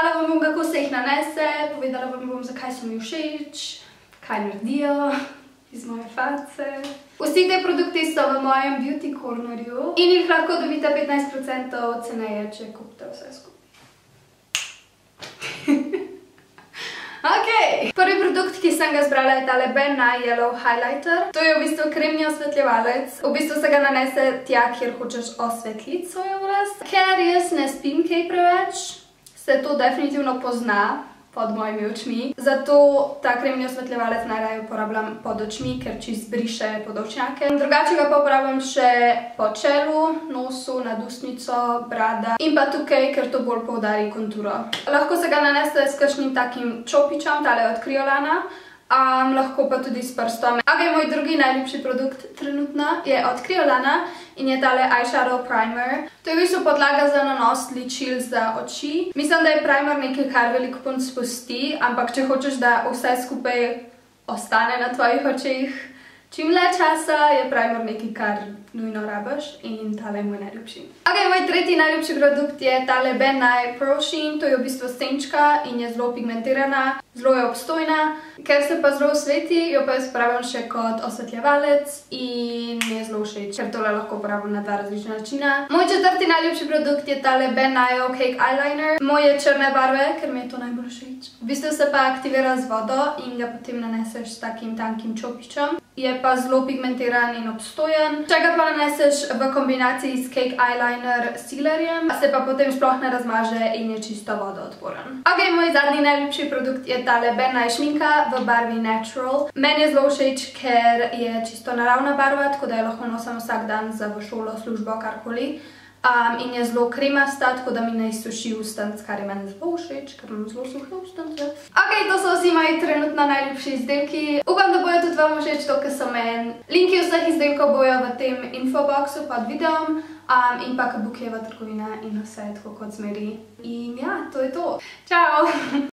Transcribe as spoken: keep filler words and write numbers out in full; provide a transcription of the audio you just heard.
Pokazala vam bom, kako se jih nanese, povedala vam bom, zakaj so mi všeč, kaj naredijo iz moje face. Vsi te produkti so v mojem beauty cornerju in jih lahko dobite petnajst procentov ceneje, če kupite vse skupaj. Ok, prvi produkt, ki sem ga zbrala, je tale BenNye Yellow Highlighter. To je v bistvu kremni osvetljevalec. V bistvu se ga nanese tja, kjer hočeš osvetliti svojo obraz. Ker jaz ne spim kaj preveč, se to definitivno pozna pod mojimi očmi. Zato ta kremni osvetljevalec najraje uporabljam pod očmi, ker čist briše podočnjake. Drugače ga pa uporabljam še po čelu, nosu, nad ustnico, brada in pa tukaj, ker to bolj poudari konturo. Lahko se ga nanese s kakšnim takim čopičem, tale od Kryolana. Um, lahko pa tudi s prstom. Ok, moj drugi najljubši produkt trenutno je od Kryolana in je tale eyeshadow primer. To je v bistvu podlaga za nanos ličil za oči. Mislim, da je primer nekaj, kar veliko punc spusti, ampak če hočeš, da vse skupaj ostane na tvojih očeh čim le časa, je primer nekaj, kar nujno rabiš in tale je moj najljubši. Ok, moj tretji najljubši produkt je tale BenNye Pearl sheen. To je v bistvu senčka in je zelo pigmentirana, zelo je obstojna. Ker se pa zelo sveti, jo pa jaz uporabljam še kot osvetljevalec in mi je zelo všeč, ker tole lahko uporabljam na dva različna načina. Moj četrti najljubši produkt je tale BenNye Cake Eyeliner. Moj je črne barve, ker mi je to najbolj všeč. V bistvu se pa aktivira z vodo in ga potem naneseš s takim tankim čopičem. Je pa zelo pigmentiran in obstojen. Če ga pa naneseš v kombinaciji s Cake Eyeliner sealerjem, se pa potem sploh ne razmaže in je čisto vodoodporen. Ok, moj zadnji najljubši produkt je tale BenNye šminka v barvi Natural. Meni je zelo všeč, ker je čisto naravna barva, tako da jo lahko nosim vsak dan za v šolo, službo, karkoli. Um, in je zelo kremasta, tako da mi ne izsuši ustanc, kar je meni zelo všeč, ker imam zelo suhe ustance. Ok, to so vsi moji trenutno najljubši izdelki. Upam, da bojo tudi vam všeč to, kar so meni. Linki vseh izdelkov bojo v tem infoboxu pod videom um, in pa Kabukijeva trgovina in vse tako kot zmeri. In ja, to je to. Čau!